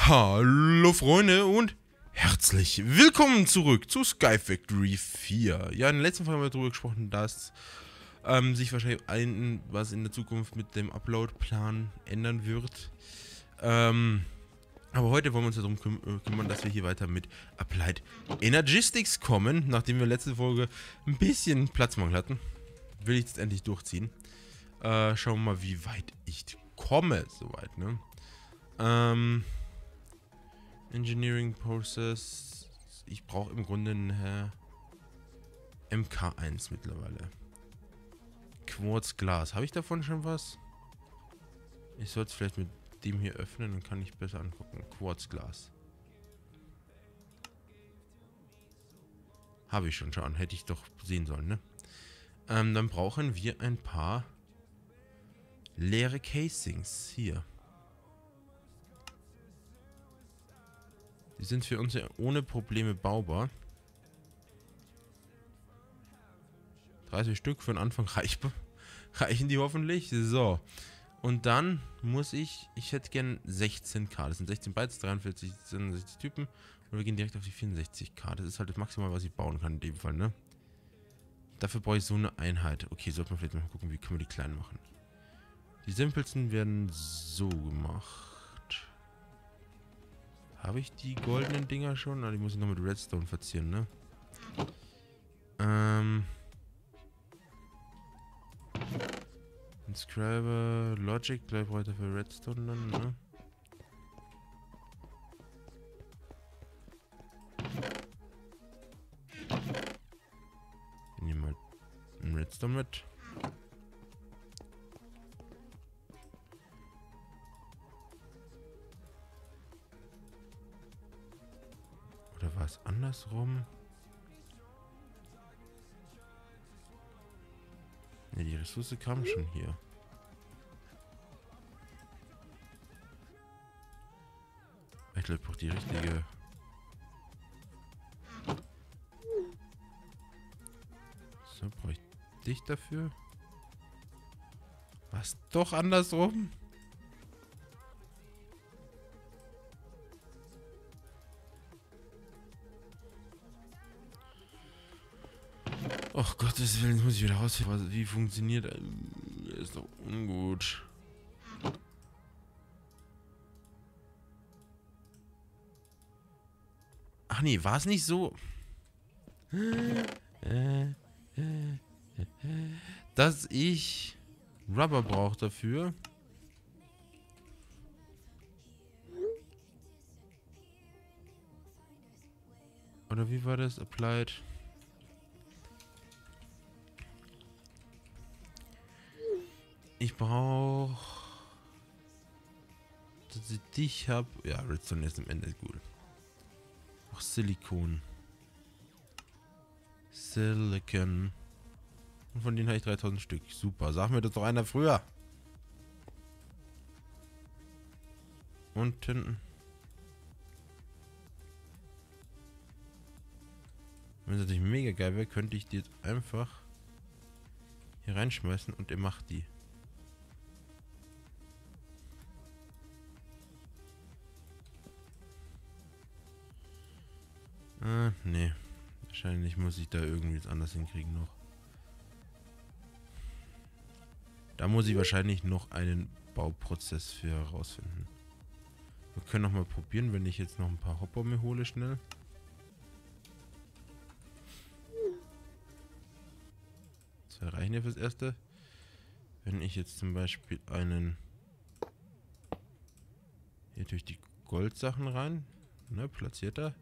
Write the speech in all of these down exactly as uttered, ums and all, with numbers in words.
Hallo Freunde und herzlich willkommen zurück zu Sky Factory vier. Ja, in der letzten Folge haben wir darüber gesprochen, dass ähm, sich wahrscheinlich ein, was in der Zukunft mit dem Upload-Plan ändern wird. Ähm, aber heute wollen wir uns darum küm kümmern, dass wir hier weiter mit Applied Energistics kommen. Nachdem wir letzte Folge ein bisschen Platzmangel hatten, will ich jetzt endlich durchziehen. Äh, schauen wir mal, wie weit ich komme, soweit, ne? Ähm... Engineering Process. Ich brauche im Grunde eine M K eins mittlerweile. Quarzglas. Habe ich davon schon was? Ich sollte es vielleicht mit dem hier öffnen, dann kann ich besser angucken. Quarzglas. Habe ich schon schon. Hätte ich doch sehen sollen, ne? Ähm, dann brauchen wir ein paar leere Casings. Hier. Die sind für uns ja ohne Probleme baubar. dreißig Stück für den Anfang reichbar. Reichen die hoffentlich. So. Und dann muss ich... Ich hätte gern sechzehn K. Das sind sechzehn Bytes, dreiundvierzig, sechsundsechzig Typen. Und wir gehen direkt auf die vierundsechzig K. Das ist halt das Maximal, was ich bauen kann in dem Fall, ne? Dafür brauche ich so eine Einheit. Okay, sollte man vielleicht mal gucken, wie können wir die klein machen. Die simpelsten werden so gemacht. Habe ich die goldenen Dinger schon? Ah, die muss ich noch mit Redstone verzieren, ne? Ähm. Inscriber, Logic, gleich weiter für Redstone dann, ne? Ich nehme mal einen Redstone mit. Oder war es andersrum? Ne, die Ressource kam schon hier. Ich glaube, ich brauche die richtige. So, brauche ich dich dafür? Was? Doch andersrum? Oh Gottes Willen, jetzt muss ich wieder rausfinden, wie funktioniert. Das ist doch ungut. Ach nee, war es nicht so? Dass ich Rubber brauche dafür. Oder wie war das? Applied. Ich brauche, dass ich dich habe. Ja, Redstone ist am Ende gut. Auch Silikon. Silicon. Und von denen habe ich dreitausend Stück. Super. Sag mir das doch einer früher. Und hinten. Wenn es natürlich mega geil wäre, könnte ich die jetzt einfach hier reinschmeißen und ihr macht die. Ah, nee. Wahrscheinlich muss ich da irgendwie jetzt anders hinkriegen noch. Da muss ich wahrscheinlich noch einen Bauprozess für herausfinden. Wir können noch mal probieren, wenn ich jetzt noch ein paar Hopper mir hole schnell. Zwei reichen ja fürs Erste. Wenn ich jetzt zum Beispiel einen... Hier durch die Goldsachen rein. Ne, platziert er.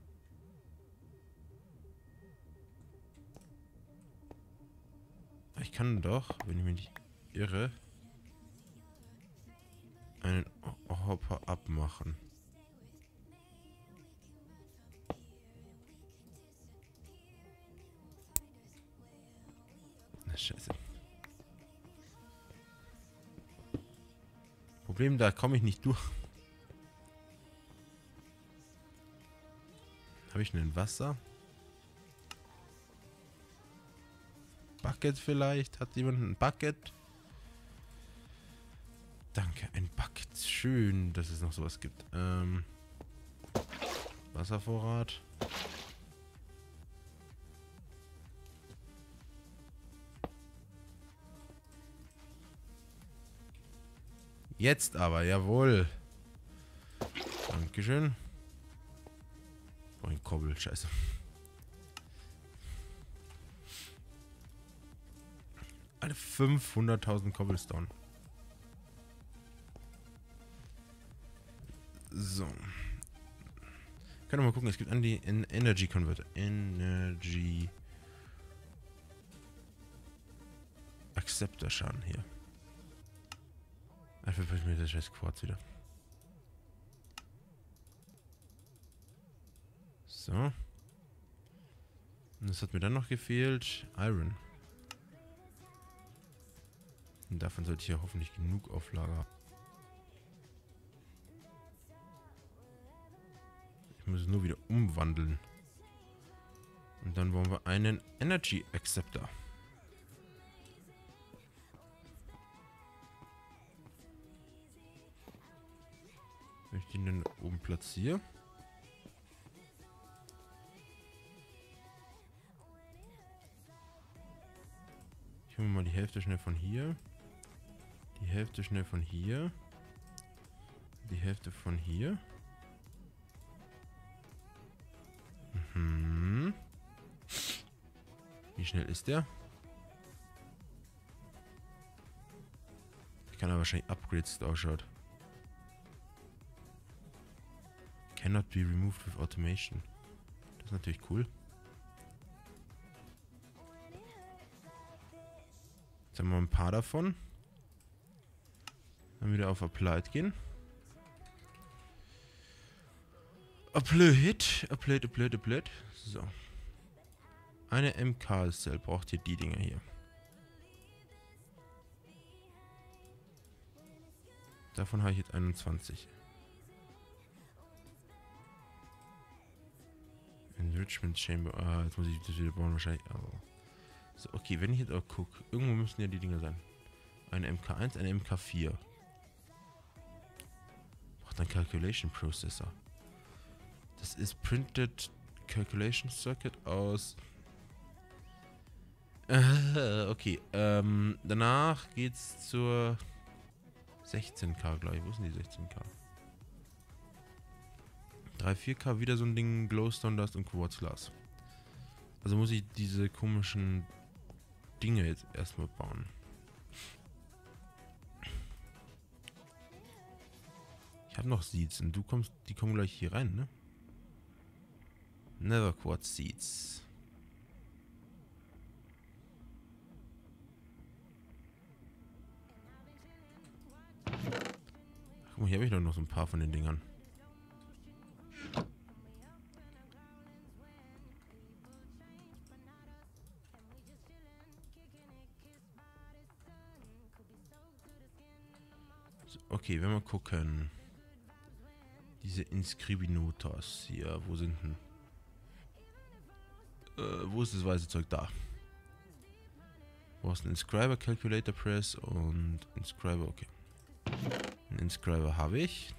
Ich kann doch, wenn ich mich nicht irre, einen Hopper abmachen. Na scheiße. Problem, da komme ich nicht durch. Habe ich denn Wasser? Bucket vielleicht? Hat jemand ein Bucket? Danke, ein Bucket. Schön, dass es noch sowas gibt. Ähm, Wasservorrat. Jetzt aber, jawohl. Dankeschön. Oh, ein Kobbel, scheiße. Alle fünfhunderttausend Cobblestone. So. Können wir mal gucken, es gibt an die Energy Converter. Energy Acceptor Schaden hier. Einfach ich mir das scheiß Quarz wieder. So. Und das hat mir dann noch gefehlt. Iron. Und davon sollte ich ja hoffentlich genug auf Lager haben. Ich muss es nur wieder umwandeln. Und dann wollen wir einen Energy Acceptor. Wenn ich den dann oben platziere. Ich hole mir mal die Hälfte schnell von hier. Die Hälfte schnell von hier. Die Hälfte von hier. Mhm. Wie schnell ist der? Ich kann aber wahrscheinlich Upgrades, das ausschaut. Cannot be removed with automation. Das ist natürlich cool. Jetzt haben wir ein paar davon. Dann wieder auf Applied gehen. Applied, Applied, Applied, Applied. So. Eine M K-Cell braucht hier die Dinger hier. Davon habe ich jetzt einundzwanzig. Enrichment Chamber. Ah, jetzt muss ich das wieder bauen wahrscheinlich. Oh. So, okay, wenn ich jetzt auch gucke. Irgendwo müssen ja die Dinger sein. Eine M K eins, eine M K vier. Braucht einen Calculation Processor. Das ist Printed Calculation Circuit aus... Äh, okay, ähm, danach geht's zur sechzehn K, glaube ich. Wo sind die sechzehn K? drei, vier K, wieder so ein Ding, Glowstone Dust und Quartzglas. Also muss ich diese komischen Dinge jetzt erstmal bauen. Ich habe noch Seeds und du kommst, die kommen gleich hier rein, ne? Nether Quartz Seeds. Guck mal, hier habe ich doch noch so ein paar von den Dingern. So, okay, wenn wir gucken. Diese Inscribinotas hier, wo sind denn? Äh, wo ist das weiße Zeug? Da. Wo ist ein Inscriber, Calculator Press und Inscriber, okay. Ein Inscriber habe ich.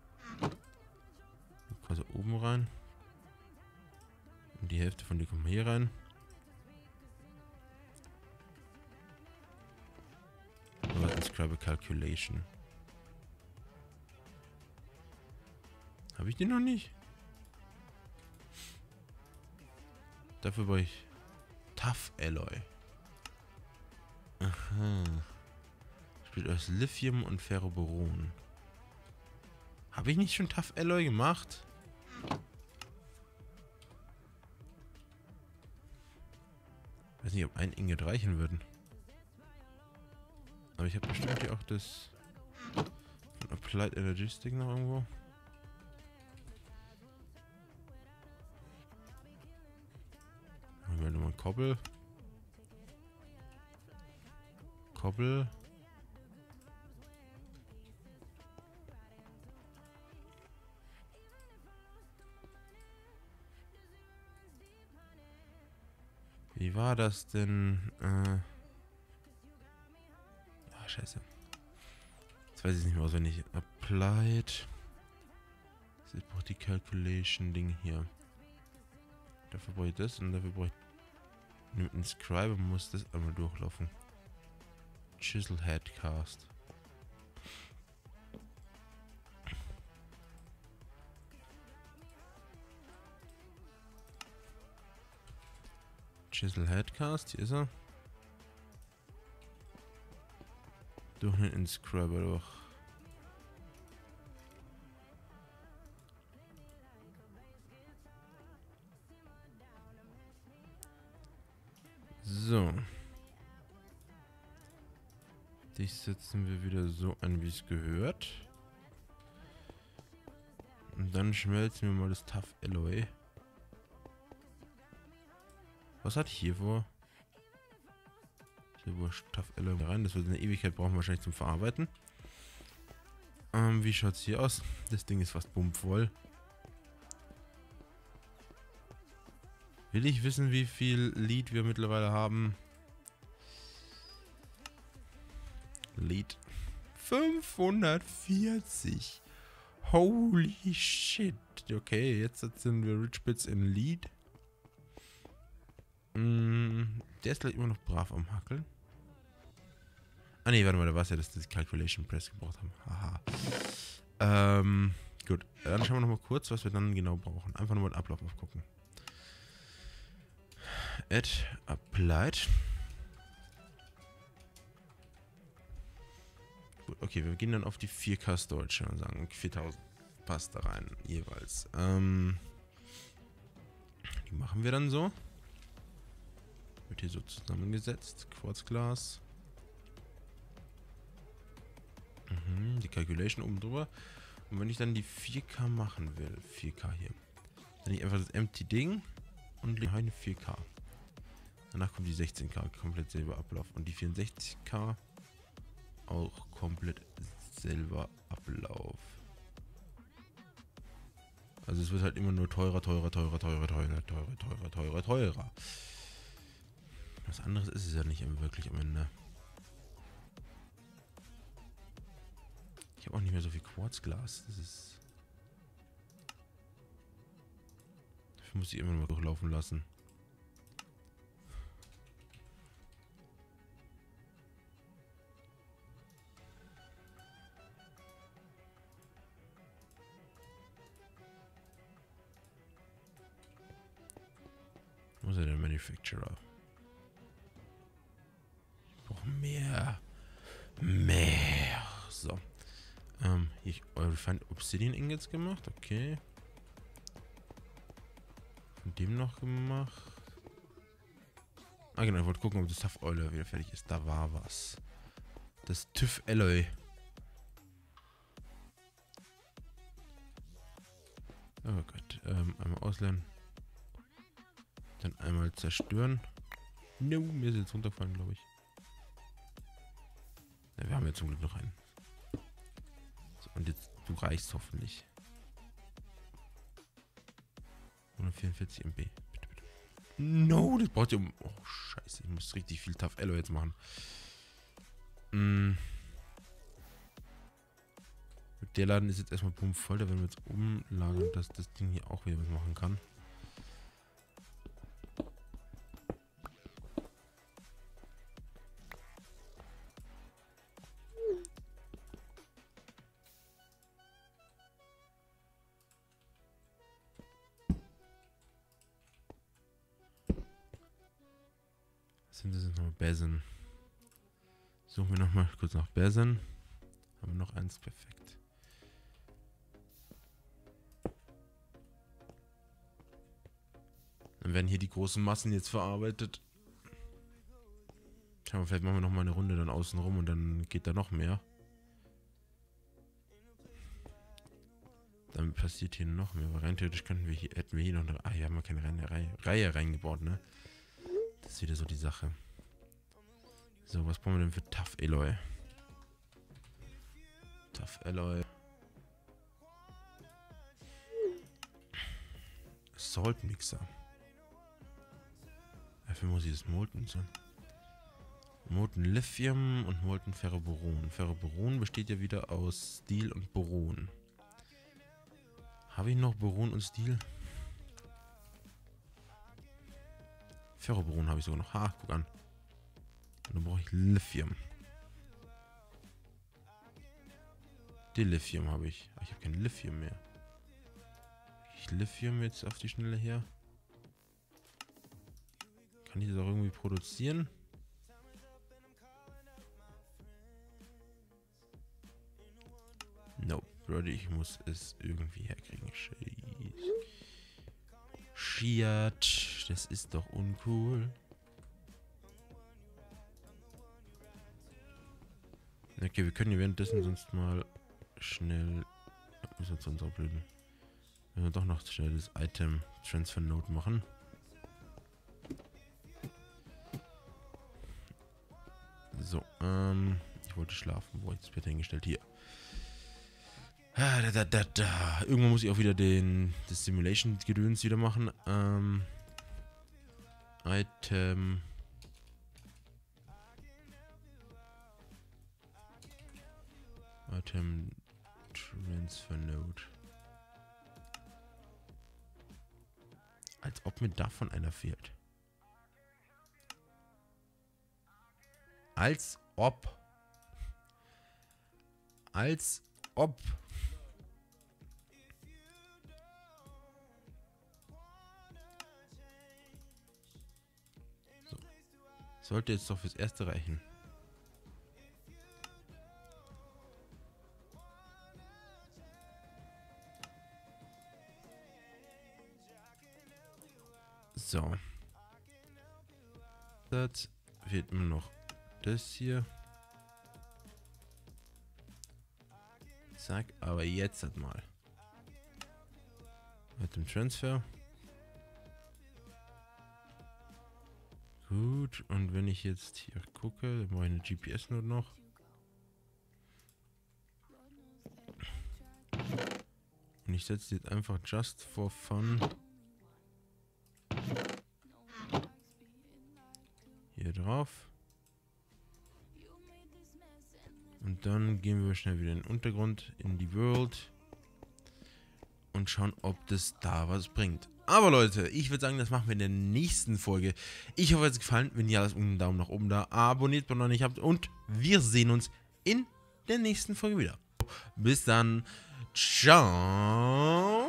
Also oben rein. Und die Hälfte von dir kommt hier rein. Aber Inscriber Calculation. Habe ich den noch nicht? Dafür war ich Tough Alloy. Aha. Spielt aus Lithium und Ferroboron. Habe ich nicht schon Tough Alloy gemacht? Ich weiß nicht, ob ein Ingot reichen würden. Aber ich habe bestimmt hier auch das von Applied Energistic noch irgendwo. Machen wir nochmal Kobbel. Kobbel. Wie war das denn? Äh ah, scheiße. Jetzt weiß ich nicht mehr auswendig. Applied. Also ich brauche die Calculation-Ding hier. Dafür brauche ich das und dafür brauche ich mit einem Scriber muss das einmal durchlaufen. Chiselhead Cast. Chiselhead Cast, hier ist er. Durch einen Inscriber durch. So. Dich setzen wir wieder so an, wie es gehört. Und dann schmelzen wir mal das Tough Alloy. Was hat hier vor? Hier wurscht Tough Alloy rein. Das wird eine Ewigkeit brauchen, wahrscheinlich zum Verarbeiten. Ähm, wie schaut es hier aus? Das Ding ist fast bummvoll. Will ich wissen, wie viel Lead wir mittlerweile haben? Lead fünfhundertvierzig. Holy shit. Okay, jetzt sind wir Rich Bits in Lead. Mm, der ist gleich immer noch brav am Hackeln. Ah ne, warte mal, da war es ja, dass die Calculation Press gebraucht haben. Haha. Ähm, gut. Dann schauen wir nochmal kurz, was wir dann genau brauchen. Einfach nochmal den Ablauf aufgucken. Add Applied. Gut, okay, wir gehen dann auf die vier K Storage und sagen viertausend passt da rein, jeweils. Ähm, die machen wir dann so. Wird hier so zusammengesetzt. Quarzglas. Mhm, die Calculation oben drüber. Und wenn ich dann die vier K machen will, vier K hier, dann ich einfach das Empty Ding und lege eine vier K. Danach kommt die sechzehn K, komplett selber Ablauf. Und die vierundsechzig K auch komplett selber Ablauf. Also es wird halt immer nur teurer, teurer, teurer, teurer, teurer, teurer, teurer, teurer, teurer. Was anderes ist es ja nicht wirklich am Ende. Ich habe auch nicht mehr so viel Quarzglas. Das ist... Dafür muss ich immer mal durchlaufen lassen. Wo ist der Manufacturer? Ich brauche mehr. Mehr. So. Ähm, ich Refined Obsidian Ingots gemacht. Okay. Von dem noch gemacht. Ah genau, ich wollte gucken, ob das Tough Alloy wieder fertig ist. Da war was. Das TÜV Alloy. Oh Gott. Ähm, einmal auslernen. Dann einmal zerstören. No, mir ist jetzt runtergefallen, glaube ich. Ja, wir haben ja zum Glück noch einen. So, und jetzt, du reichst hoffentlich. hundertvierundvierzig M B. Bitte, bitte. No, das braucht ja um... Oh, scheiße. Ich muss richtig viel Tough Alloy jetzt machen. Mm. Der Laden ist jetzt erstmal pumpvoll. Da werden wir jetzt umlagern, dass das Ding hier auch wieder was machen kann. Sind das jetzt noch Besen? Suchen wir noch mal kurz nach Besen. Haben wir noch eins, perfekt. Dann werden hier die großen Massen jetzt verarbeitet. Schauen wir, vielleicht machen wir noch mal eine Runde dann außen rum und dann geht da noch mehr. Dann passiert hier noch mehr. Aber rein theoretisch könnten wir hier, hätten wir hier noch eine... Ah, hier haben wir keine Reihe, Reihe, Reihe reingebaut, ne? Das ist wieder so die Sache. So, was brauchen wir denn für Tough Alloy? Tough Alloy. Salt Mixer. Dafür muss ich das Molten sein. Molten Lithium und Molten Ferroboron. Ferroboron besteht ja wieder aus Steel und Boron. Habe ich noch Boron und Stil? Ferroboron habe ich sogar noch. Ha, guck an. Und dann brauche ich Lithium. Dilithium habe ich. Ich habe kein Lithium mehr. Ich Lithium jetzt auf die Schnelle her. Kann ich das auch irgendwie produzieren? Nope, Brody, ich muss es irgendwie herkriegen. Shit, das ist doch uncool. Okay, wir können hier währenddessen sonst mal schnell... Müssen wir zu unserer blöden... Wenn wir doch noch schnell das Item Transfer Node machen. So, ähm... ich wollte schlafen. Wo habe ich das Bett hingestellt? Hier. Ah, da, da, da, da. Irgendwann muss ich auch wieder den das Simulation-Gedöns wieder machen. Ähm... Item... Item Transfer Node. Als ob mir davon einer fehlt. Als ob. Als ob. So. Sollte jetzt doch fürs Erste reichen. So. Das fehlt mir noch das hier. Zack, aber jetzt halt mal. Mit dem Transfer. Gut, und wenn ich jetzt hier gucke, dann mache ich eine G P S-Note noch. Und ich setze jetzt einfach just for fun hier drauf. Und dann gehen wir schnell wieder in den Untergrund, in die World. Und schauen, ob das da was bringt. Aber Leute, ich würde sagen, das machen wir in der nächsten Folge. Ich hoffe, es hat gefallen. Wenn ja, lasst einen Daumen nach oben da. Abonniert, wenn ihr noch nicht habt. Und wir sehen uns in der nächsten Folge wieder. Bis dann. Ciao.